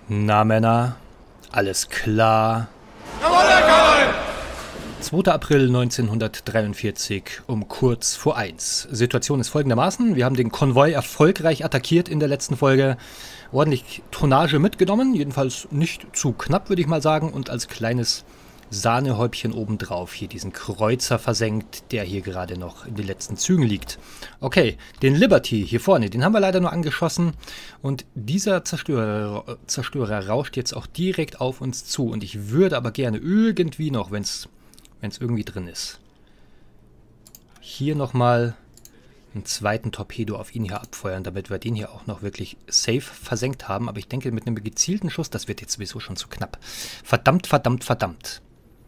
Na Männer, alles klar. Jawohl, Herr Karl! 2. April 1943 um kurz vor 1. Situation ist folgendermaßen. Wir haben den Konvoi erfolgreich attackiert in der letzten Folge. Ordentlich Tonnage mitgenommen, jedenfalls nicht zu knapp, würde ich mal sagen. Und als kleines Sahnehäubchen obendrauf hier diesen Kreuzer versenkt, der hier gerade noch in den letzten Zügen liegt. Okay, den Liberty hier vorne, den haben wir leider nur angeschossen. Und dieser Zerstörer rauscht jetzt auch direkt auf uns zu. Und ich würde aber gerne irgendwie noch, wenn es irgendwie drin ist, hier nochmal einen zweiten Torpedo auf ihn hier abfeuern, damit wir den hier auch noch wirklich safe versenkt haben. Aber ich denke, mit einem gezielten Schuss, das wird jetzt sowieso schon zu knapp. Verdammt, verdammt, verdammt.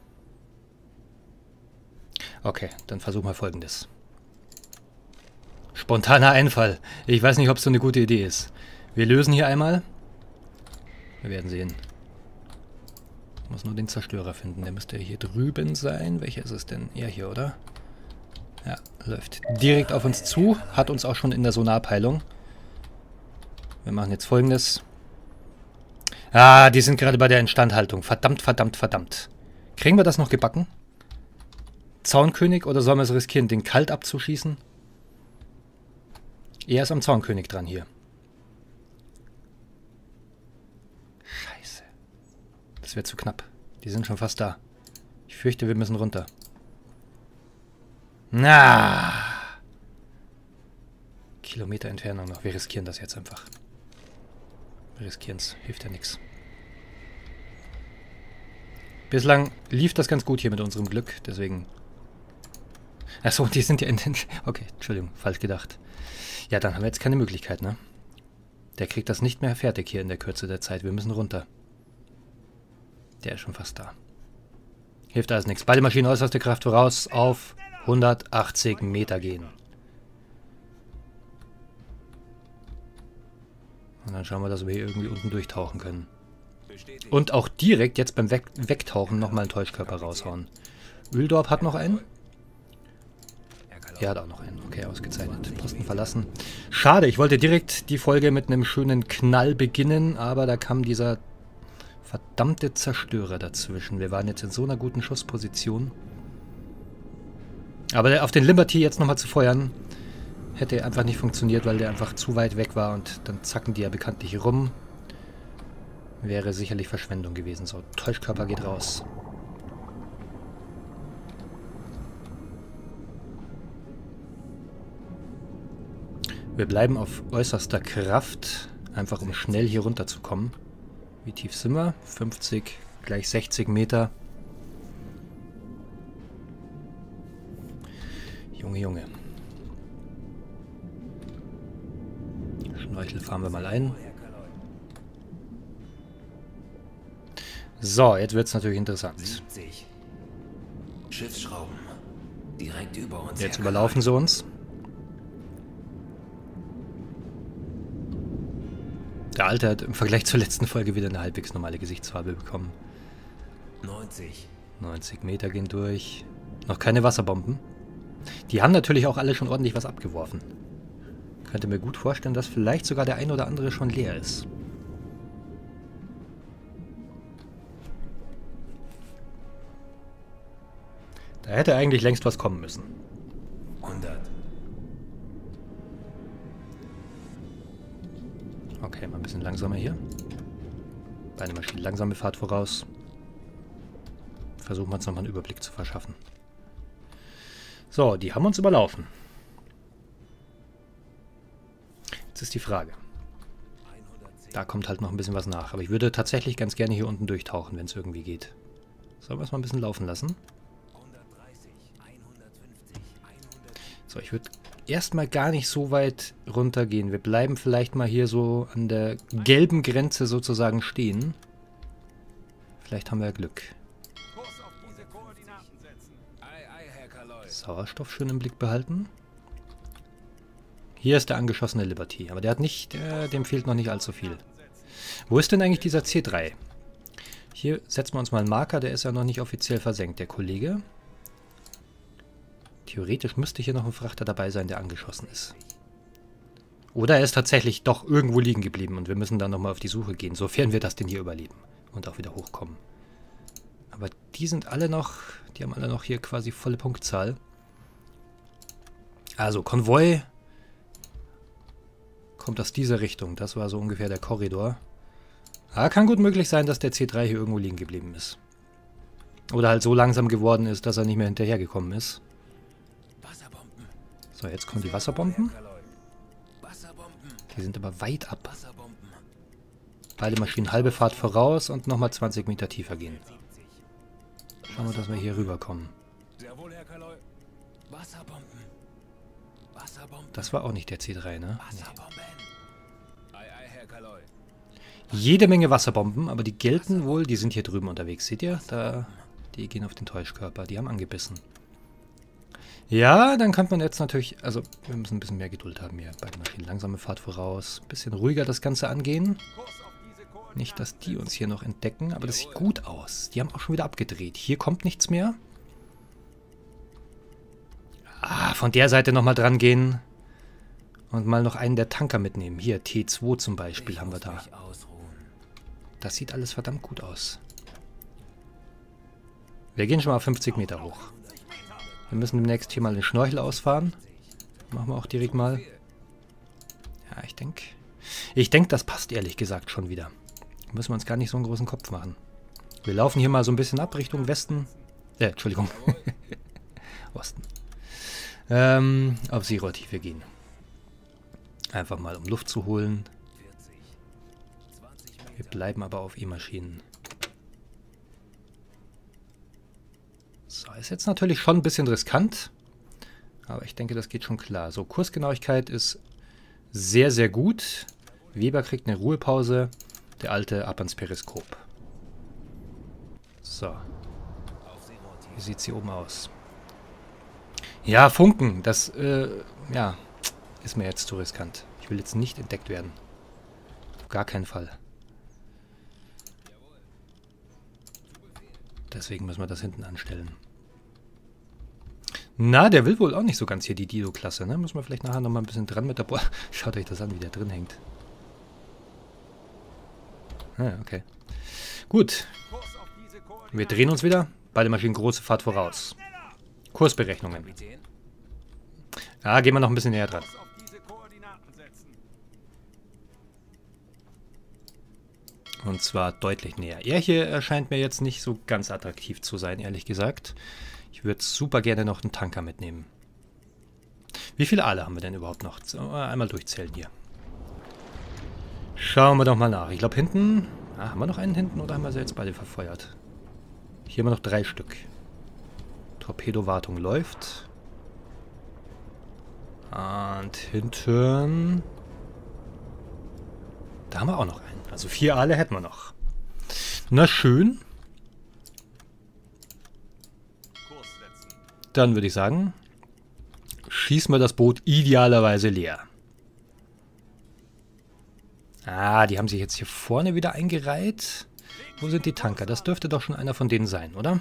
Okay, dann versuchen wir Folgendes. Spontaner Einfall. Ich weiß nicht, ob es so eine gute Idee ist. Wir lösen hier einmal. Wir werden sehen. Ich muss nur den Zerstörer finden. Der müsste hier drüben sein. Welcher ist es denn? Er hier, oder? Ja, läuft direkt auf uns zu. Hat uns auch schon in der Sonarpeilung. Wir machen jetzt Folgendes. Ah, die sind gerade bei der Instandhaltung. Verdammt, verdammt, verdammt. Kriegen wir das noch gebacken? Zaunkönig, oder sollen wir es riskieren, den kalt abzuschießen? Er ist am Zaunkönig dran hier. Scheiße. Das wird zu knapp. Die sind schon fast da. Ich fürchte, wir müssen runter. Na! Kilometer Entfernung noch. Wir riskieren das jetzt einfach. Wir riskieren es. Hilft ja nichts. Bislang lief das ganz gut hier mit unserem Glück, deswegen... Achso, die sind ja in den... Okay, Entschuldigung, falsch gedacht. Ja, dann haben wir jetzt keine Möglichkeit, ne? Der kriegt das nicht mehr fertig hier in der Kürze der Zeit. Wir müssen runter. Der ist schon fast da. Hilft alles nichts. Beide Maschinen äußerste Kraft voraus auf 180 Meter gehen. Und dann schauen wir, dass wir hier irgendwie unten durchtauchen können. Und auch direkt jetzt beim Wegtauchen nochmal einen Täuschkörper raushauen. Öldorp hat noch einen. Er hat auch noch einen. Okay, ausgezeichnet. Posten verlassen. Schade, ich wollte direkt die Folge mit einem schönen Knall beginnen, aber da kam dieser verdammte Zerstörer dazwischen. Wir waren jetzt in so einer guten Schussposition. Aber auf den Liberty jetzt nochmal zu feuern, hätte einfach nicht funktioniert, weil der einfach zu weit weg war und dann zacken die ja bekanntlich rum. Wäre sicherlich Verschwendung gewesen. So, Täuschkörper geht raus. Wir bleiben auf äußerster Kraft, einfach um schnell hier runterzukommen. Wie tief sind wir? 50, gleich 60 Meter. Junge, Junge. Schnorchel fahren wir mal ein. So, jetzt wird es natürlich interessant. 70. Schiffsschrauben. Direkt über uns. Jetzt überlaufen sie uns. Der Alte hat im Vergleich zur letzten Folge wieder eine halbwegs normale Gesichtsfarbe bekommen. 90. 90 Meter gehen durch. Noch keine Wasserbomben. Die haben natürlich auch alle schon ordentlich was abgeworfen. Könnte mir gut vorstellen, dass vielleicht sogar der ein oder andere schon leer ist. Da hätte eigentlich längst was kommen müssen. 100. Okay, mal ein bisschen langsamer hier. Beide Maschinen langsame Fahrt voraus. Versuchen wir uns nochmal einen Überblick zu verschaffen. So, die haben uns überlaufen. Jetzt ist die Frage. Da kommt halt noch ein bisschen was nach. Aber ich würde tatsächlich ganz gerne hier unten durchtauchen, wenn es irgendwie geht. Sollen wir es mal ein bisschen laufen lassen? So, ich würde erstmal gar nicht so weit runtergehen. Wir bleiben vielleicht mal hier so an der gelben Grenze sozusagen stehen. Vielleicht haben wir ja Glück. Sauerstoff schön im Blick behalten. Hier ist der angeschossene Liberty, aber der hat nicht, dem fehlt noch nicht allzu viel. Wo ist denn eigentlich dieser C3? Hier setzen wir uns mal einen Marker, der ist ja noch nicht offiziell versenkt, der Kollege. Theoretisch müsste hier noch ein Frachter dabei sein, der angeschossen ist. Oder er ist tatsächlich doch irgendwo liegen geblieben und wir müssen dann nochmal auf die Suche gehen, sofern wir das denn hier überleben und auch wieder hochkommen. Aber die sind alle noch, die haben alle noch hier quasi volle Punktzahl. Also Konvoi kommt aus dieser Richtung. Das war so ungefähr der Korridor. Aber kann gut möglich sein, dass der C3 hier irgendwo liegen geblieben ist. Oder halt so langsam geworden ist, dass er nicht mehr hinterhergekommen ist. So, jetzt kommen die Wasserbomben. Die sind aber weit ab. Beide Maschinen halbe Fahrt voraus und nochmal 20 Meter tiefer gehen. Schauen wir, dass wir hier rüberkommen. Das war auch nicht der C3, ne? Nee. Jede Menge Wasserbomben, aber die gelten wohl, die sind hier drüben unterwegs. Seht ihr? Da, die gehen auf den Täuschkörper, die haben angebissen. Ja, dann könnte man jetzt natürlich, also wir müssen ein bisschen mehr Geduld haben hier bei den Maschinen. Langsame Fahrt voraus, ein bisschen ruhiger das Ganze angehen. Nicht, dass die uns hier noch entdecken, aber das sieht gut aus. Die haben auch schon wieder abgedreht. Hier kommt nichts mehr. Ah, von der Seite nochmal dran gehen. Und mal noch einen der Tanker mitnehmen. Hier, T2 zum Beispiel haben wir da. Das sieht alles verdammt gut aus. Wir gehen schon mal 50 Meter hoch. Wir müssen demnächst hier mal den Schnorchel ausfahren. Machen wir auch direkt mal. Ja, ich denke, das passt ehrlich gesagt schon wieder. Da müssen wir uns gar nicht so einen großen Kopf machen. Wir laufen hier mal so ein bisschen ab Richtung Westen. Entschuldigung. Osten. Auf Zero-Tiefe gehen. Einfach mal, um Luft zu holen. Wir bleiben aber auf E-Maschinen. So, ist jetzt natürlich schon ein bisschen riskant. Aber ich denke, das geht schon klar. So, Kursgenauigkeit ist sehr, sehr gut. Weber kriegt eine Ruhepause. Der alte ab ans Periskop. So. Wie sieht es hier oben aus? Ja, Funken. Das, ja, ist mir jetzt zu riskant. Ich will jetzt nicht entdeckt werden. Auf gar keinen Fall. Deswegen müssen wir das hinten anstellen. Na, der will wohl auch nicht so ganz hier die Dido-Klasse, ne? Müssen wir vielleicht nachher nochmal ein bisschen dran mit der... Boah, schaut euch das an, wie der drin hängt. Ah, okay. Gut. Wir drehen uns wieder. Beide Maschinen große Fahrt voraus. Kursberechnungen. Ja, gehen wir noch ein bisschen näher dran. Und zwar deutlich näher. Er hier erscheint mir jetzt nicht so ganz attraktiv zu sein, ehrlich gesagt. Ich würde super gerne noch einen Tanker mitnehmen. Wie viele Aale haben wir denn überhaupt noch? Einmal durchzählen hier. Schauen wir doch mal nach. Ich glaube hinten... Ah, haben wir noch einen hinten oder haben wir sie jetzt beide verfeuert? Hier haben wir noch 3 Stück. Torpedowartung läuft. Und hinten... Da haben wir auch noch einen. Also 4 Aale hätten wir noch. Na schön. Dann würde ich sagen, schießen wir das Boot idealerweise leer. Ah, die haben sich jetzt hier vorne wieder eingereiht. Wo sind die Tanker? Das dürfte doch schon einer von denen sein, oder?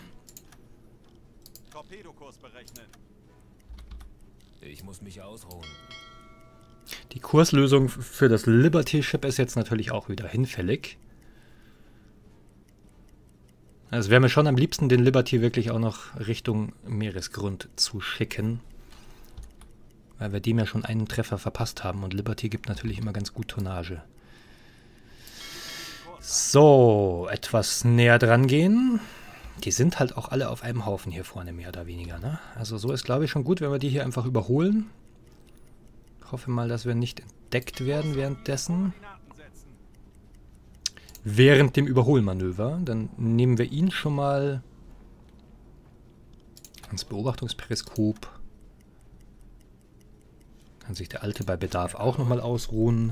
Ich muss mich ausruhen. Die Kurslösung für das Liberty-Ship ist jetzt natürlich auch wieder hinfällig. Also wäre mir schon am liebsten, den Liberty wirklich auch noch Richtung Meeresgrund zu schicken. Weil wir dem ja schon einen Treffer verpasst haben und Liberty gibt natürlich immer ganz gut Tonnage. So, etwas näher dran gehen. Die sind halt auch alle auf einem Haufen hier vorne, mehr oder weniger, ne? Also so ist, glaube ich, schon gut, wenn wir die hier einfach überholen. Ich hoffe mal, dass wir nicht entdeckt werden währenddessen. Während dem Überholmanöver. Dann nehmen wir ihn schon mal ans Beobachtungsperiskop. Kann sich der Alte bei Bedarf auch nochmal ausruhen.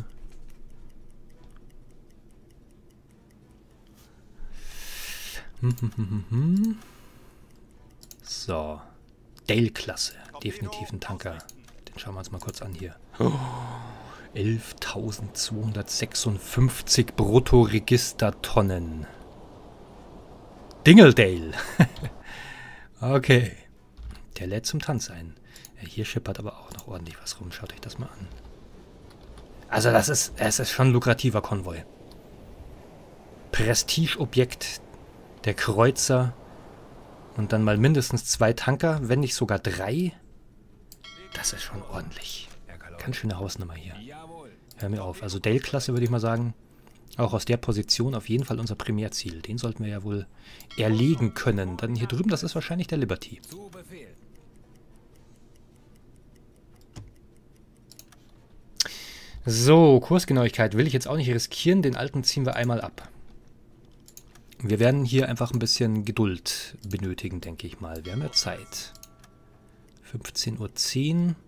So. Dale-Klasse. Definitiv ein Tanker. Den schauen wir uns mal kurz an hier. Oh, 11.256 Bruttoregistertonnen. Dingeldale. Okay. Der lädt zum Tanz ein. Ja, hier schippert aber auch noch ordentlich was rum. Schaut euch das mal an. Also es ist schon ein lukrativer Konvoi. Prestigeobjekt, der Kreuzer und dann mal mindestens 2 Tanker, wenn nicht sogar 3. Das ist schon ordentlich. Ganz schöne Hausnummer hier. Hör mir auf. Also Dale-Klasse würde ich mal sagen, auch aus der Position auf jeden Fall unser Primärziel. Den sollten wir ja wohl erlegen können. Dann hier drüben, das ist wahrscheinlich der Liberty. So, Kursgenauigkeit will ich jetzt auch nicht riskieren. Den alten ziehen wir einmal ab. Wir werden hier einfach ein bisschen Geduld benötigen, denke ich mal. Wir haben ja Zeit. 15:10 Uhr.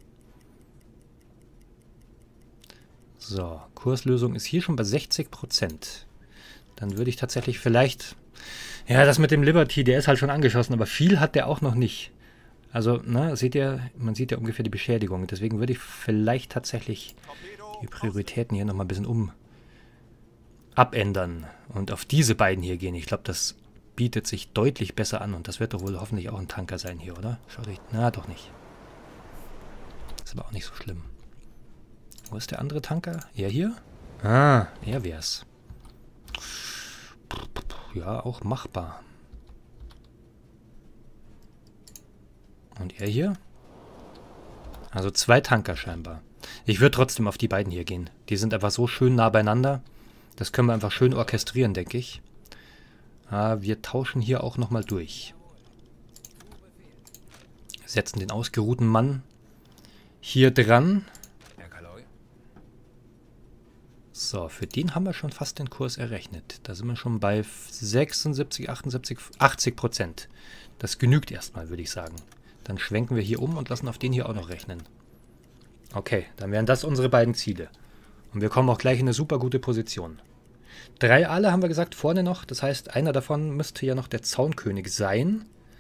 So, Kurslösung ist hier schon bei 60%. Dann würde ich tatsächlich vielleicht... Ja, das mit dem Liberty, der ist halt schon angeschossen, aber viel hat der auch noch nicht. Also, ne, seht ihr, man sieht ja ungefähr die Beschädigung. Deswegen würde ich vielleicht tatsächlich die Prioritäten hier nochmal ein bisschen abändern und auf diese beiden hier gehen. Ich glaube, das bietet sich deutlich besser an und das wird doch wohl hoffentlich auch ein Tanker sein hier, oder? Schaut euch... Na, doch nicht. Ist aber auch nicht so schlimm. Wo ist der andere Tanker? Er hier? Ah, er wär's. Ja, auch machbar. Und er hier? Also 2 Tanker scheinbar. Ich würde trotzdem auf die beiden hier gehen. Die sind einfach so schön nah beieinander. Das können wir einfach schön orchestrieren, denke ich. Wir tauschen hier auch nochmal durch. Setzen den ausgeruhten Mann hier dran. So, für den haben wir schon fast den Kurs errechnet. Da sind wir schon bei 76, 78, 80%. Das genügt erstmal, würde ich sagen. Dann schwenken wir hier um und lassen auf den hier auch noch rechnen. Okay, dann wären das unsere beiden Ziele. Und wir kommen auch gleich in eine super gute Position. 3 Aale haben wir gesagt, vorne noch. Das heißt, einer davon müsste ja noch der Zaunkönig sein.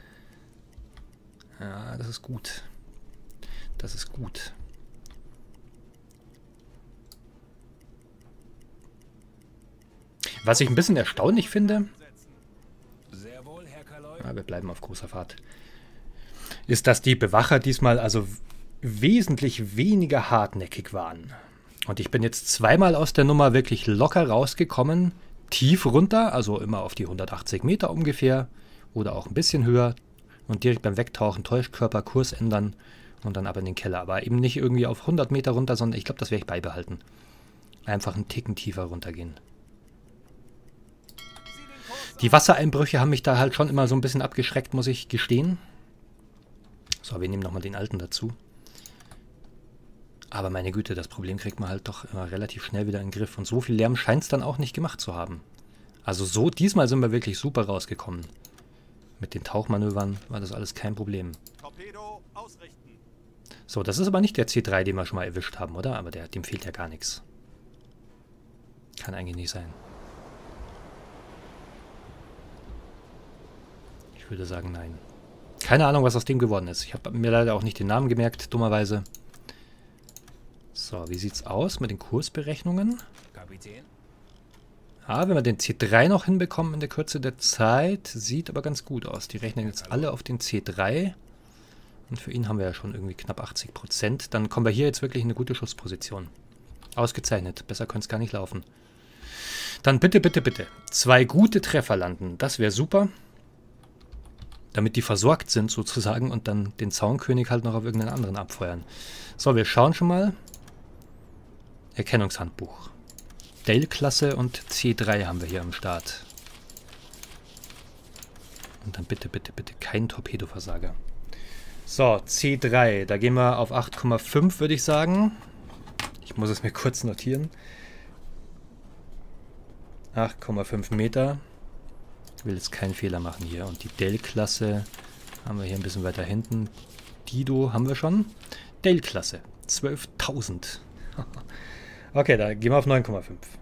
Ja, das ist gut. Das ist gut. Was ich ein bisschen erstaunlich finde, wir bleiben auf großer Fahrt, ist, dass die Bewacher diesmal also wesentlich weniger hartnäckig waren. Und ich bin jetzt zweimal aus der Nummer wirklich locker rausgekommen, tief runter, also immer auf die 180 Meter ungefähr oder auch ein bisschen höher und direkt beim Wegtauchen Täuschkörper, Kurs ändern und dann aber in den Keller. Aber eben nicht irgendwie auf 100 Meter runter, sondern ich glaube, das werde ich beibehalten. Einfach einen Ticken tiefer runtergehen. Die Wassereinbrüche haben mich da halt schon immer so ein bisschen abgeschreckt, muss ich gestehen. So, wir nehmen nochmal den alten dazu. Aber meine Güte, das Problem kriegt man halt doch immer relativ schnell wieder in den Griff. Und so viel Lärm scheint es dann auch nicht gemacht zu haben. Also so, diesmal sind wir wirklich super rausgekommen. Mit den Tauchmanövern war das alles kein Problem. So, das ist aber nicht der C3, den wir schon mal erwischt haben, oder? Aber dem fehlt ja gar nichts. Kann eigentlich nicht sein. Ich würde sagen, nein. Keine Ahnung, was aus dem geworden ist. Ich habe mir leider auch nicht den Namen gemerkt, dummerweise. So, wie sieht's aus mit den Kursberechnungen? Kapitän? Wenn wir den C3 noch hinbekommen in der Kürze der Zeit, sieht aber ganz gut aus. Die rechnen jetzt alle auf den C3. Und für ihn haben wir ja schon irgendwie knapp 80%. Dann kommen wir hier jetzt wirklich in eine gute Schussposition. Ausgezeichnet. Besser könnte es gar nicht laufen. Dann bitte, bitte, bitte. 2 gute Treffer landen. Das wäre super. Damit die versorgt sind sozusagen und dann den Zaunkönig halt noch auf irgendeinen anderen abfeuern. So, wir schauen schon mal. Erkennungshandbuch. Dale-Klasse und C3 haben wir hier am Start. Und dann bitte, bitte, bitte kein Torpedoversager. So, C3. Da gehen wir auf 8,5, würde ich sagen. Ich muss es mir kurz notieren. 8,5 Meter. Ich will jetzt keinen Fehler machen hier. Und die Dale-Klasse haben wir hier ein bisschen weiter hinten. Dido haben wir schon. Dale-Klasse. 12.000. Okay, da gehen wir auf 9,5.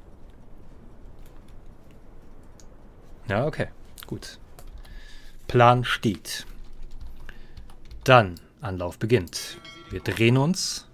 Ja, okay. Gut. Plan steht. Dann, Anlauf beginnt. Wir drehen uns.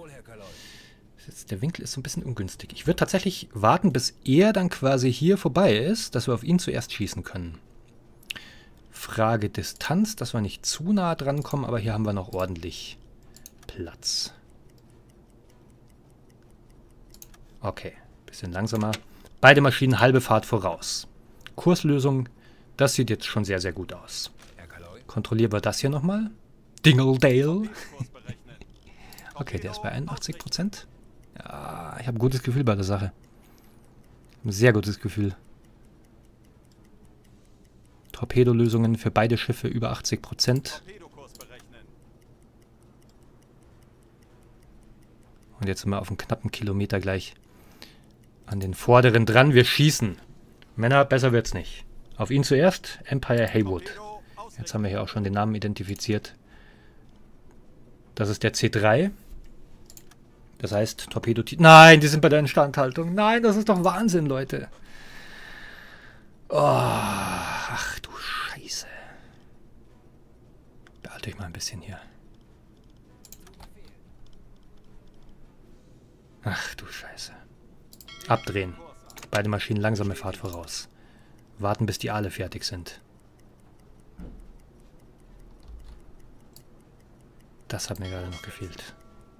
Der Winkel ist so ein bisschen ungünstig. Ich würde tatsächlich warten, bis er dann quasi hier vorbei ist, dass wir auf ihn zuerst schießen können. Frage Distanz, dass wir nicht zu nah dran kommen, aber hier haben wir noch ordentlich Platz. Okay, bisschen langsamer. Beide Maschinen halbe Fahrt voraus. Kurslösung, das sieht jetzt schon sehr, sehr gut aus. Kontrollieren wir das hier nochmal. Dingledale. Okay, der ist bei 81%. Ja, ich habe ein gutes Gefühl bei der Sache. Ein sehr gutes Gefühl. Torpedolösungen für beide Schiffe über 80%. Und jetzt sind wir auf einen knappen Kilometer gleich an den vorderen dran. Wir schießen. Männer, besser wird's nicht. Auf ihn zuerst, Empire Haywood. Jetzt haben wir hier auch schon den Namen identifiziert. Das ist der C3. Das heißt, Torpedo... Nein, die sind bei der Instandhaltung. Nein, das ist doch Wahnsinn, Leute. Oh, ach du Scheiße. Behalte euch mal ein bisschen hier. Ach du Scheiße. Abdrehen. Beide Maschinen langsame Fahrt voraus. Warten, bis die Aale fertig sind. Das hat mir gerade noch gefehlt.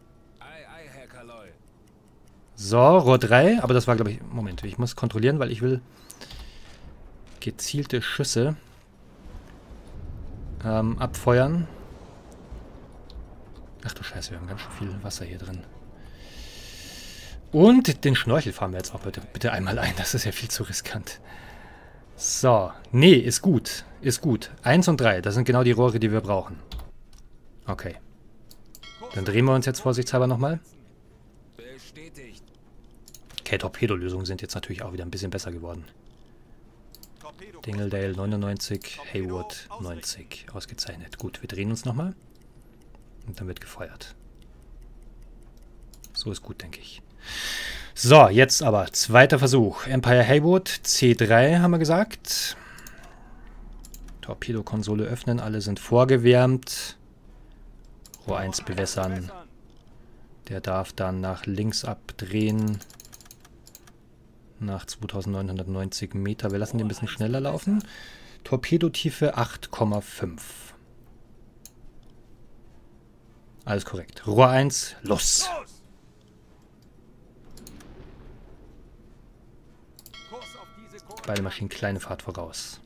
So, Rohr 3. Aber das war, glaube ich... Moment, ich muss kontrollieren, weil ich will gezielte Schüsse abfeuern. Ach du Scheiße, wir haben ganz schön viel Wasser hier drin. Und den Schnorchel fahren wir jetzt auch bitte einmal ein. Das ist ja viel zu riskant. So. Nee, ist gut. Ist gut. 1 und 3. Das sind genau die Rohre, die wir brauchen. Okay. Dann drehen wir uns jetzt vorsichtshalber nochmal. Okay, Torpedolösungen sind jetzt natürlich auch wieder ein bisschen besser geworden. Dingledale 99, Haywood 90. Ausgezeichnet. Gut, wir drehen uns nochmal. Und dann wird gefeuert. So ist gut, denke ich. So, jetzt aber zweiter Versuch. Empire Haywood, C3 haben wir gesagt. Torpedokonsole öffnen, alle sind vorgewärmt. Rohr 1 bewässern. Der darf dann nach links abdrehen. Nach 2990 Meter. Wir lassen den ein bisschen schneller laufen. Torpedotiefe 8,5. Alles korrekt. Rohr 1, los! Beide Maschinen kleine Fahrt voraus.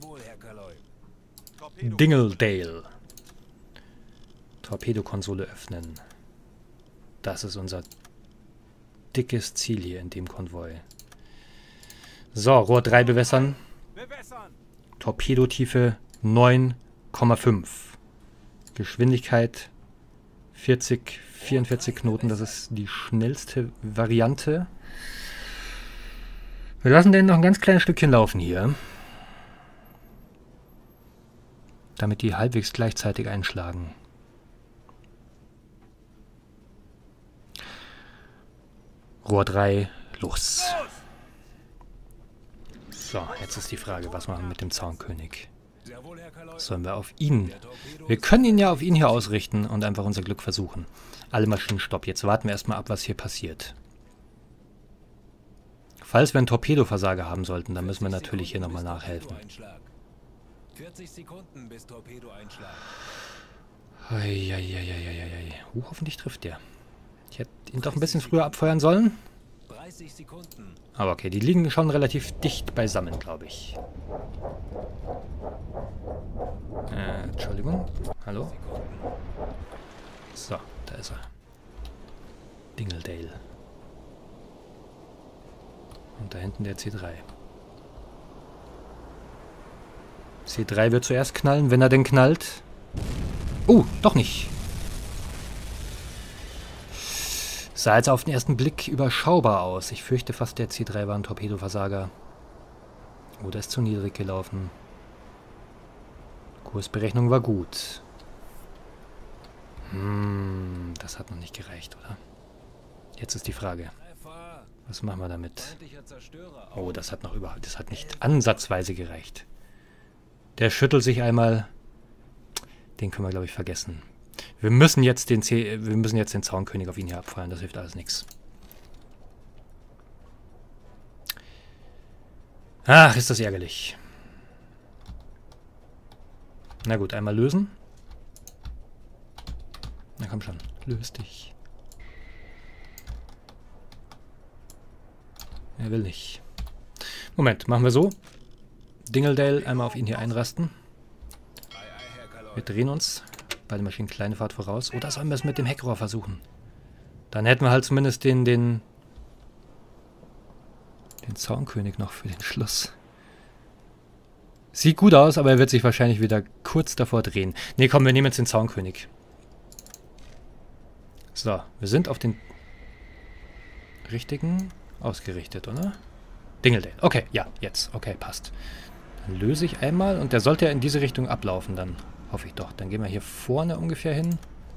Dingledale. Torpedokonsole öffnen. Das ist unser dickes Ziel hier in dem Konvoi. So, Rohr 3 bewässern. Torpedotiefe 9,5. Geschwindigkeit 44 Knoten. Das ist die schnellste Variante. Wir lassen den noch ein ganz kleines Stückchen laufen hier. Damit die halbwegs gleichzeitig einschlagen. Rohr 3, los. So, jetzt ist die Frage, was machen wir mit dem Zaunkönig? Sollen wir auf ihn? Wir können ihn ja auf ihn hier ausrichten und einfach unser Glück versuchen. Alle Maschinen stopp. Jetzt warten wir erstmal ab, was hier passiert. Falls wir einen Torpedoversager haben sollten, dann müssen wir natürlich hier nochmal nachhelfen. 40 Sekunden bis Torpedoeinschlag. Hoffentlich trifft der. Ich hätte ihn doch ein bisschen früher abfeuern sollen. 30 Sekunden. Aber okay, die liegen schon relativ dicht beisammen, glaube ich. Entschuldigung. Hallo? So, da ist er. Dingledale. Und da hinten der C3. C3 wird zuerst knallen, wenn er denn knallt. Doch nicht. Sah jetzt auf den ersten Blick überschaubar aus. Ich fürchte fast, der C3 war ein Torpedoversager. Oder ist zu niedrig gelaufen. Kursberechnung war gut. Das hat noch nicht gereicht, oder? Jetzt ist die Frage. Was machen wir damit? Oh, das hat nicht ansatzweise gereicht. Der schüttelt sich einmal. Den können wir, glaube ich, vergessen. Wir müssen jetzt den Zaunkönig auf ihn hier abfeuern. Das hilft alles nichts. Ach, ist das ärgerlich. Na gut, einmal lösen. Na komm schon, löst dich. Er will nicht. Moment, machen wir so. Dingledale einmal auf ihn hier einrasten. Wir drehen uns. Beide Maschinen kleine Fahrt voraus. Oder sollen wir es mit dem Heckrohr versuchen? Dann hätten wir halt zumindest den Zaunkönig noch für den Schluss. Sieht gut aus, aber er wird sich wahrscheinlich wieder kurz davor drehen. Ne, komm, wir nehmen jetzt den Zaunkönig. So, wir sind auf den richtigen ausgerichtet, oder? Dingledale. Okay, ja, jetzt. Okay, passt. Dann löse ich einmal und der sollte ja in diese Richtung ablaufen, dann hoffe ich doch. Dann gehen wir hier vorne ungefähr hin.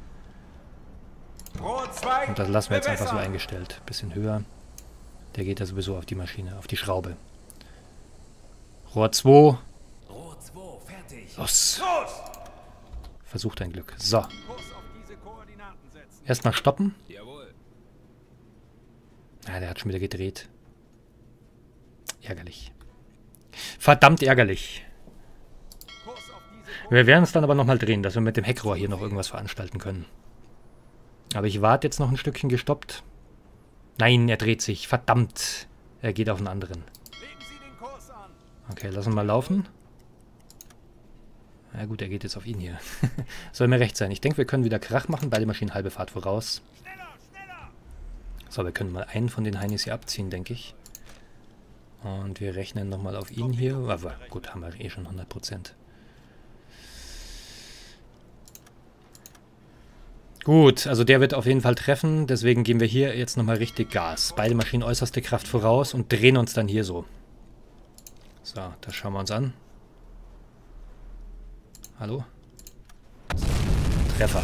Und das lassen wir jetzt einfach so eingestellt. Bisschen höher. Der geht ja sowieso auf die Maschine, auf die Schraube. Rohr 2. Rohr 2, fertig. Los. Versuch dein Glück. So. Erstmal stoppen. Jawohl. Ah, der hat schon wieder gedreht. Ärgerlich. Verdammt ärgerlich. Wir werden es dann aber nochmal drehen, dass wir mit dem Heckrohr hier noch irgendwas veranstalten können. Aber ich warte jetzt noch ein Stückchen gestoppt. Nein, er dreht sich. Verdammt. Er geht auf einen anderen. Okay, lassen wir mal laufen. Na gut, er geht jetzt auf ihn hier. Soll mir recht sein. Ich denke, wir können wieder Krach machen. Beide Maschinen halbe Fahrt voraus. So, wir können mal einen von den Heinis hier abziehen, denke ich. Und wir rechnen nochmal auf ihn hier. Aber gut, haben wir eh schon 100%. Gut, also der wird auf jeden Fall treffen. Deswegen geben wir hier jetzt nochmal richtig Gas. Beide Maschinen äußerste Kraft voraus und drehen uns dann hier so. So, das schauen wir uns an. Hallo? Treffer.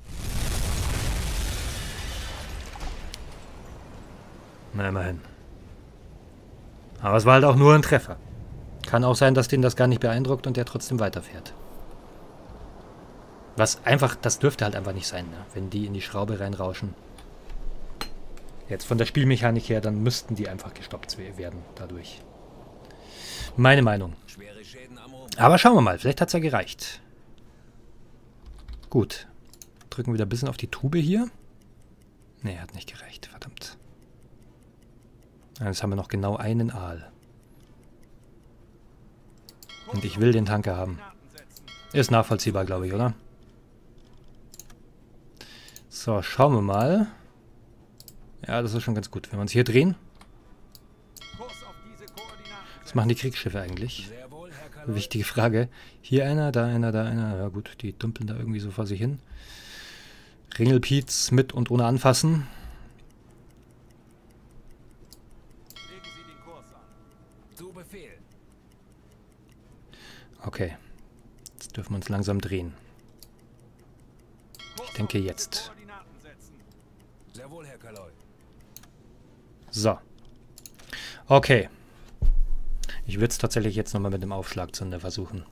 Na, immerhin. Aber es war halt auch nur ein Treffer. Kann auch sein, dass den das gar nicht beeindruckt und der trotzdem weiterfährt. Was einfach, das dürfte halt einfach nicht sein, ne? Wenn die in die Schraube reinrauschen. Jetzt von der Spielmechanik her, dann müssten die einfach gestoppt werden dadurch. Meine Meinung. Schwere Schäden am Rumpf. Aber schauen wir mal, vielleicht hat es ja gereicht. Gut. Drücken wieder ein bisschen auf die Tube hier. Ne, hat nicht gereicht, verdammt. Jetzt haben wir noch genau einen Aal. Und ich will den Tanker haben. Ist nachvollziehbar, glaube ich, oder? So, schauen wir mal. Ja, das ist schon ganz gut. Wenn wir uns hier drehen. Was machen die Kriegsschiffe eigentlich? Sehr wohl, Herr Kalot. Wichtige Frage. Hier einer, da einer, da einer. Ja gut, die dümpeln da irgendwie so vor sich hin. Ringelpiez mit und ohne anfassen. Zu Befehl. Okay. Jetzt dürfen wir uns langsam drehen. Ich denke jetzt. Sehr wohl, Herr Kalot. So. Okay. Ich würde es tatsächlich jetzt nochmal mit dem Aufschlagzünder versuchen.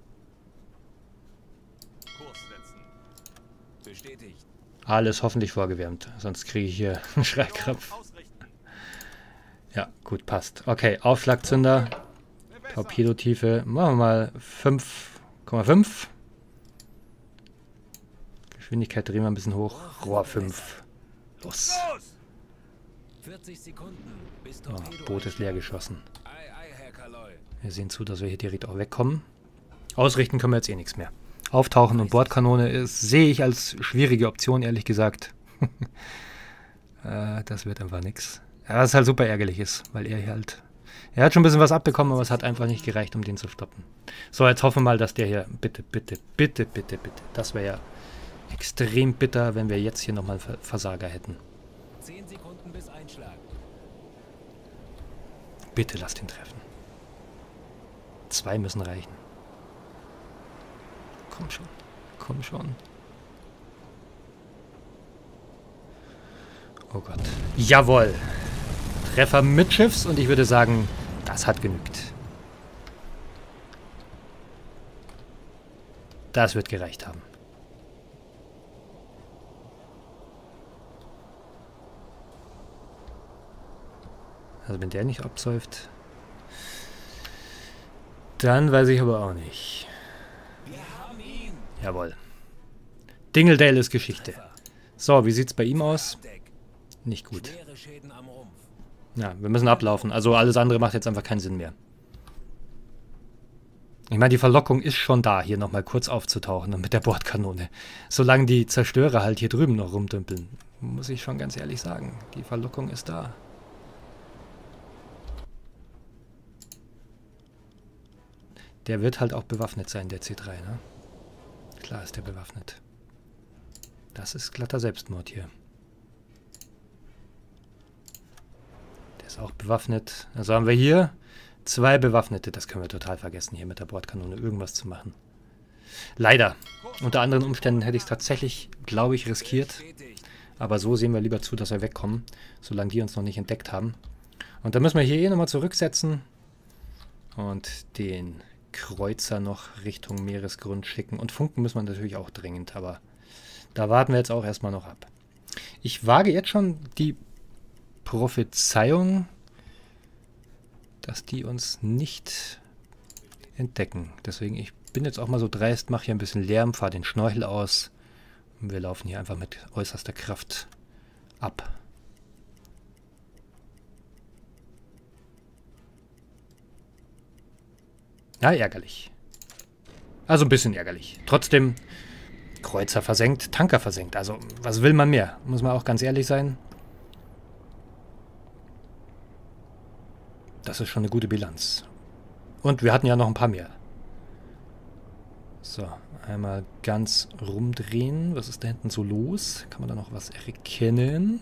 Bestätigt. Alles hoffentlich vorgewärmt. Sonst kriege ich hier einen Schreikrampf. Ja, gut, passt. Okay, Aufschlagzünder. Torpedotiefe. Machen wir mal 5,5. Geschwindigkeit drehen wir ein bisschen hoch. Rohr 5. Los. 40 Sekunden bis Oh, Torpedo. Boot ist leer geschossen. Ei, ei, Herr Kalot. Wir sehen zu, dass wir hier direkt auch wegkommen. Ausrichten können wir jetzt eh nichts mehr. Auftauchen und Bordkanone sehe ich als schwierige Option, ehrlich gesagt. Das wird einfach nichts. Ja, was halt super ärgerlich ist, weil er halt... Er hat schon ein bisschen was abbekommen, aber es hat einfach nicht gereicht, um den zu stoppen. So, jetzt hoffen wir mal, dass der hier... Bitte, bitte, bitte, bitte, bitte. Das wäre ja extrem bitter, wenn wir jetzt hier nochmal Versager hätten. 10 Sekunden bis Einschlag. Bitte lass den treffen. 2 müssen reichen. Komm schon. Komm schon. Oh Gott. Jawohl. Treffer mittschiffs und ich würde sagen, das hat genügt. Das wird gereicht haben. Also wenn der nicht absäuft, dann weiß ich aber auch nicht. Wir haben ihn. Jawohl. Dingledale ist Geschichte. So, wie sieht's bei ihm aus? Deck. Nicht gut. Schwere Schäden am Rumpf. Ja, wir müssen ablaufen. Also alles andere macht jetzt einfach keinen Sinn mehr. Ich meine, die Verlockung ist schon da, hier nochmal kurz aufzutauchen und mit der Bordkanone. Solange die Zerstörer halt hier drüben noch rumdümpeln. Muss ich schon ganz ehrlich sagen. Die Verlockung ist da. Der wird halt auch bewaffnet sein, der C3, ne? Klar ist der bewaffnet. Das ist glatter Selbstmord hier. Der ist auch bewaffnet. Also haben wir hier 2 Bewaffnete. Das können wir total vergessen, hier mit der Bordkanone irgendwas zu machen. Leider. Unter anderen Umständen hätte ich es tatsächlich, glaube ich, riskiert. Aber so sehen wir lieber zu, dass wir wegkommen, solange die uns noch nicht entdeckt haben. Und dann müssen wir hier eh nochmal zurücksetzen und den Kreuzer noch Richtung Meeresgrund schicken. Und funken müssen wir natürlich auch dringend, aber da warten wir jetzt auch erstmal noch ab. Ich wage jetzt schon die Prophezeiung, dass die uns nicht entdecken. Deswegen, ich bin jetzt auch mal so dreist, mache hier ein bisschen Lärm, fahre den Schnorchel aus und wir laufen hier einfach mit äußerster Kraft ab. Ja, ärgerlich. Also ein bisschen ärgerlich. Trotzdem, Kreuzer versenkt, Tanker versenkt. Also, was will man mehr? Muss man auch ganz ehrlich sein. Das ist schon eine gute Bilanz. Und wir hatten ja noch ein paar mehr. So, einmal ganz rumdrehen. Was ist da hinten so los? Kann man da noch was erkennen?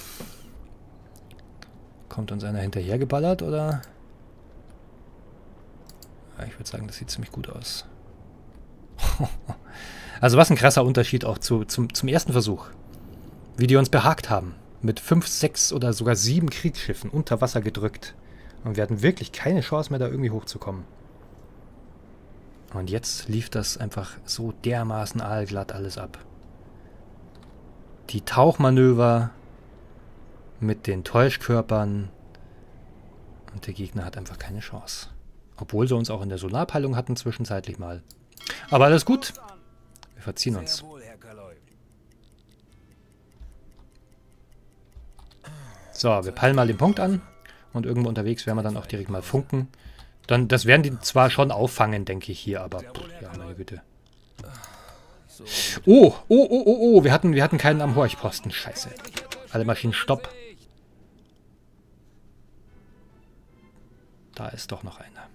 Kommt uns einer hinterhergeballert, oder? Ja, ich würde sagen, das sieht ziemlich gut aus. Also was ein krasser Unterschied auch zum ersten Versuch. Wie die uns behagt haben. Mit 5, 6 oder sogar 7 Kriegsschiffen unter Wasser gedrückt. Und wir hatten wirklich keine Chance mehr, da irgendwie hochzukommen. Und jetzt lief das einfach so dermaßen aalglatt alles ab. Die Tauchmanöver mit den Täuschkörpern. Und der Gegner hat einfach keine Chance. Obwohl sie uns auch in der Solarpeilung hatten zwischenzeitlich mal. Aber alles gut. Wir verziehen uns. So, wir peilen mal den Punkt an. Und irgendwo unterwegs werden wir dann auch direkt mal funken. Dann, das werden die zwar schon auffangen, denke ich hier, aber ja, meine Güte. Oh, wir hatten keinen am Horchposten. Scheiße. Alle Maschinen stopp. Da ist doch noch einer.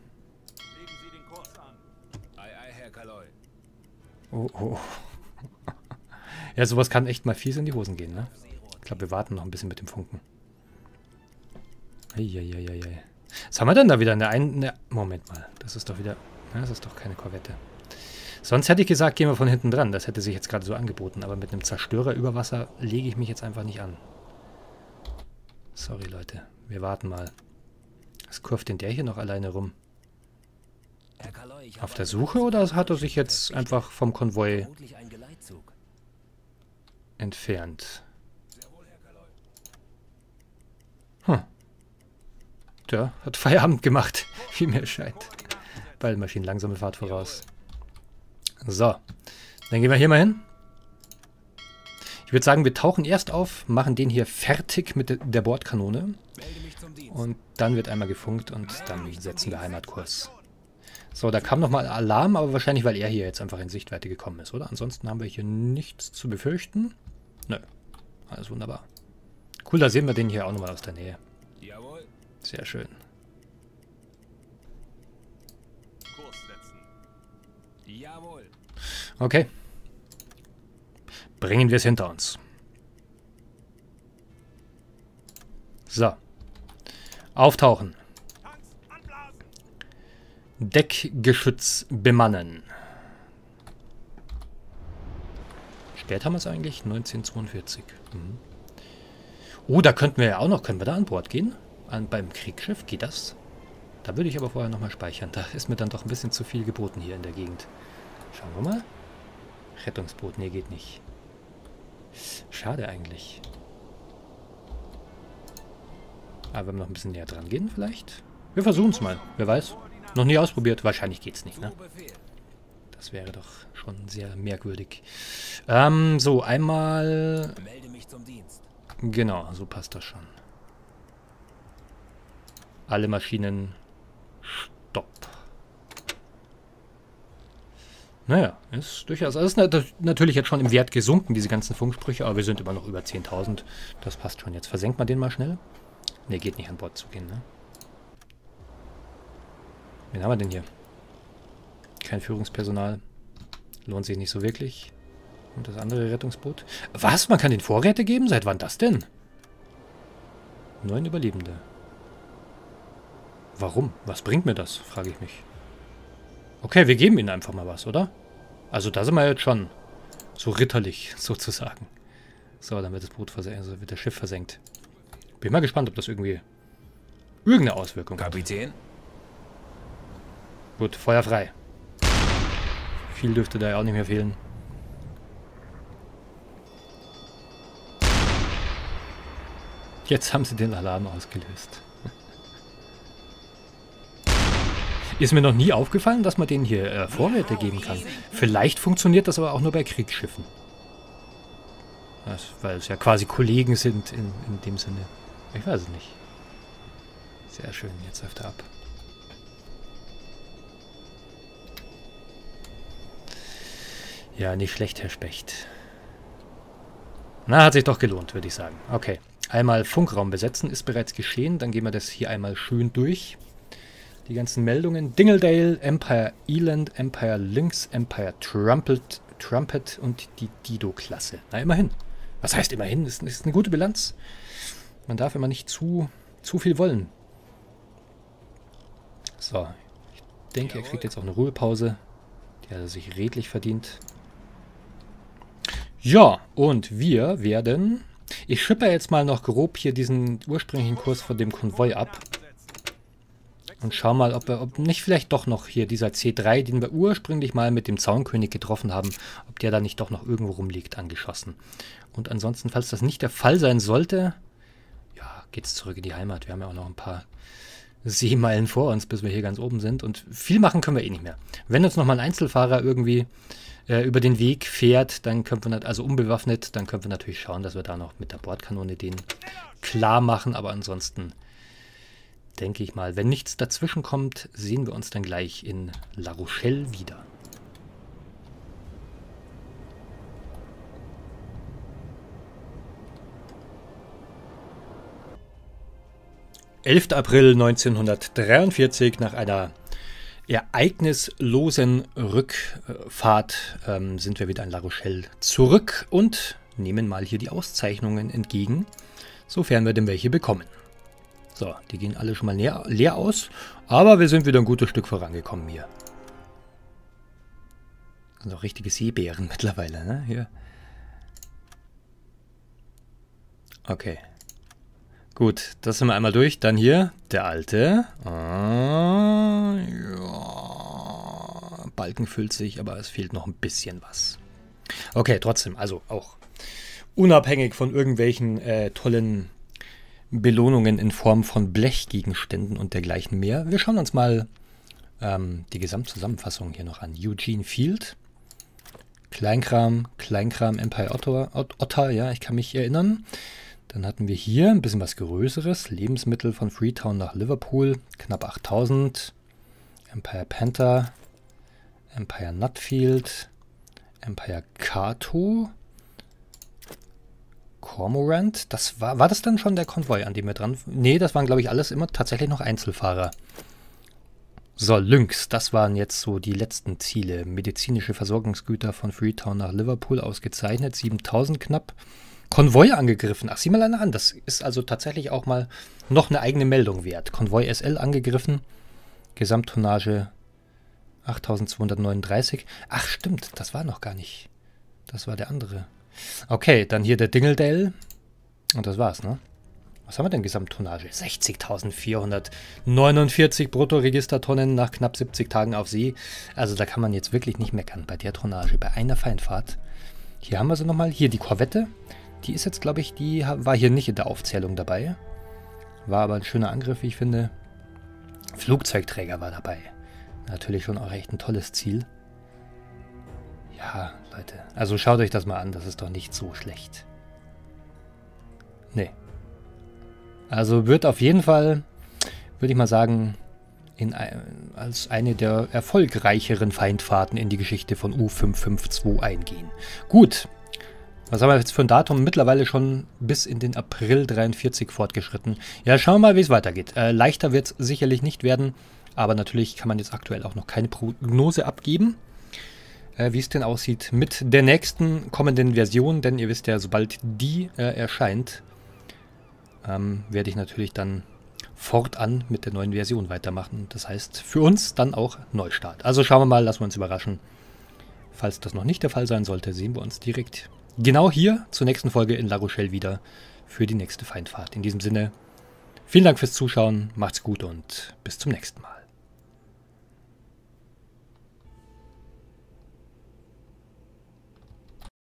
Oh. Ja, sowas kann echt mal fies in die Hosen gehen, ne? Ich glaube, wir warten noch ein bisschen mit dem Funken. Eieieiei. Was haben wir denn da wieder? Moment mal. Das ist doch wieder... Ja, das ist doch keine Korvette. Sonst hätte ich gesagt, gehen wir von hinten dran. Das hätte sich jetzt gerade so angeboten. Aber mit einem Zerstörer über Wasser lege ich mich jetzt einfach nicht an. Sorry, Leute. Wir warten mal. Was kurft denn der hier noch alleine rum? Auf der Suche oder hat er sich jetzt einfach vom Konvoi entfernt? Der hat Feierabend gemacht, wie mir scheint. Beide Maschinen langsame Fahrt voraus. So, dann gehen wir hier mal hin. Ich würde sagen, wir tauchen erst auf, machen den hier fertig mit der Bordkanone. Und dann wird einmal gefunkt und dann setzen wir Heimatkurs. So, da kam nochmal Alarm, aber wahrscheinlich, weil er hier jetzt einfach in Sichtweite gekommen ist, oder? Ansonsten haben wir hier nichts zu befürchten. Nö, alles wunderbar. Cool, da sehen wir den hier auch nochmal aus der Nähe. Sehr schön. Okay. Bringen wir es hinter uns. So. Auftauchen. Deckgeschütz bemannen. Spät haben wir es eigentlich? 1942. Mhm. Oh, da könnten wir ja auch noch... Können wir da an Bord gehen? Beim Kriegsschiff? Geht das? Da würde ich aber vorher nochmal speichern. Da ist mir dann doch ein bisschen zu viel geboten hier in der Gegend. Schauen wir mal. Rettungsboot, nee, geht nicht. Schade eigentlich. Aber wenn wir noch ein bisschen näher dran gehen vielleicht? Wir versuchen es mal. Wer weiß. Noch nie ausprobiert. Wahrscheinlich geht's nicht, ne? Das wäre doch schon sehr merkwürdig. So, einmal... Genau, so passt das schon. Alle Maschinen. Stopp. Naja, ist durchaus. Also ist natürlich jetzt schon im Wert gesunken, diese ganzen Funksprüche, aber wir sind immer noch über 10.000. Das passt schon. Jetzt versenkt man den mal schnell. Ne, geht nicht an Bord zu gehen, ne? Wen haben wir denn hier? Kein Führungspersonal. Lohnt sich nicht so wirklich. Und das andere Rettungsboot. Was? Man kann den Vorräte geben? Seit wann das denn? 9 Überlebende. Warum? Was bringt mir das? Frage ich mich. Okay, wir geben ihnen einfach mal was, oder? Also da sind wir jetzt schon so ritterlich, sozusagen. So, dann wird das Boot versenkt, also wird das Schiff versenkt. Bin mal gespannt, ob das irgendeine Auswirkung hat. Kapitän? Gut, Feuer frei. Viel dürfte da ja auch nicht mehr fehlen. Jetzt haben sie den Alarm ausgelöst. Ist mir noch nie aufgefallen, dass man denen hier Vorräte geben kann. Vielleicht funktioniert das aber auch nur bei Kriegsschiffen. Weil es ja quasi Kollegen sind in dem Sinne. Ich weiß es nicht. Sehr schön, jetzt läuft er ab. Ja, nicht schlecht, Herr Specht. Na, hat sich doch gelohnt, würde ich sagen. Okay, einmal Funkraum besetzen ist bereits geschehen. Dann gehen wir das hier einmal schön durch. Die ganzen Meldungen. Dingledale, Empire Eland, Empire Lynx, Empire Trumpet und die Dido-Klasse. Na, immerhin. Was heißt immerhin? Das ist eine gute Bilanz. Man darf immer nicht zu viel wollen. So. Ich denke, er kriegt jetzt auch eine Ruhepause. Die hat er sich redlich verdient. Ja, und wir werden... Ich schippe jetzt mal noch grob hier diesen ursprünglichen Kurs von dem Konvoi ab. Und schau mal, ob nicht vielleicht doch noch hier dieser C3, den wir ursprünglich mal mit dem Zaunkönig getroffen haben, ob der da nicht doch noch irgendwo rumliegt, angeschossen. Und ansonsten, falls das nicht der Fall sein sollte, ja, geht's zurück in die Heimat. Wir haben ja auch noch ein paar Seemeilen vor uns, bis wir hier ganz oben sind. Und viel machen können wir eh nicht mehr. Wenn uns nochmal ein Einzelfahrer irgendwie über den Weg fährt, dann können wir, also unbewaffnet, dann können wir natürlich schauen, dass wir da noch mit der Bordkanone den klar machen. Aber ansonsten denke ich mal, wenn nichts dazwischen kommt, sehen wir uns dann gleich in La Rochelle wieder. April 1943, nach einer ereignislosen Rückfahrt sind wir wieder in La Rochelle zurück und nehmen mal hier die Auszeichnungen entgegen, sofern wir denn welche bekommen. So, die gehen alle schon mal leer aus, aber wir sind wieder ein gutes Stück vorangekommen hier. Das sind auch richtige Seebären mittlerweile, ne? Hier. Okay. Gut, das sind wir einmal durch. Dann hier, der alte. Ja. Balken füllt sich, aber es fehlt noch ein bisschen was. Okay, trotzdem, also auch unabhängig von irgendwelchen tollen Belohnungen in Form von Blechgegenständen und dergleichen mehr. Wir schauen uns mal die Gesamtzusammenfassung hier noch an. Eugene Field. Kleinkram, Empire Otter, ja, ich kann mich erinnern. Dann hatten wir hier ein bisschen was Größeres. Lebensmittel von Freetown nach Liverpool, knapp 8.000. Empire Panther, Empire Nutfield, Empire Cato, Cormorant. Das war das dann schon der Konvoi, an dem wir dran... Nee, das waren, glaube ich, alles immer tatsächlich noch Einzelfahrer. So, Lynx, das waren jetzt so die letzten Ziele. Medizinische Versorgungsgüter von Freetown nach Liverpool ausgezeichnet, 7.000 knapp. Konvoi angegriffen. Ach, sieh mal einer an. Das ist also tatsächlich auch mal noch eine eigene Meldung wert. Konvoi SL angegriffen. Gesamttonnage 8.239. Ach, stimmt. Das war noch gar nicht. Das war der andere. Okay, dann hier der Dingledale. Und das war's, ne? Was haben wir denn Gesamttonnage? 60.449 Bruttoregistertonnen nach knapp 70 Tagen auf See. Also da kann man jetzt wirklich nicht meckern bei der Tonnage, bei einer Feindfahrt. Hier haben wir sie nochmal. Hier die Korvette. Die ist jetzt, glaube ich, die war hier nicht in der Aufzählung dabei. War aber ein schöner Angriff, wie ich finde. Flugzeugträger war dabei. Natürlich schon auch echt ein tolles Ziel. Ja, Leute. Also schaut euch das mal an. Das ist doch nicht so schlecht. Nee. Also wird auf jeden Fall würde ich mal sagen, als eine der erfolgreicheren Feindfahrten in die Geschichte von U552 eingehen. Gut, was haben wir jetzt für ein Datum? Mittlerweile schon bis in den April 43 fortgeschritten. Ja, schauen wir mal, wie es weitergeht. Leichter wird es sicherlich nicht werden, aber natürlich kann man jetzt aktuell auch noch keine Prognose abgeben, wie es denn aussieht mit der nächsten kommenden Version, denn ihr wisst ja, sobald die erscheint, werde ich natürlich dann fortan mit der neuen Version weitermachen. Das heißt, für uns dann auch Neustart. Also schauen wir mal, lassen wir uns überraschen. Falls das noch nicht der Fall sein sollte, sehen wir uns direkt genau hier zur nächsten Folge in La Rochelle wieder für die nächste Feindfahrt. In diesem Sinne, vielen Dank fürs Zuschauen, macht's gut und bis zum nächsten Mal.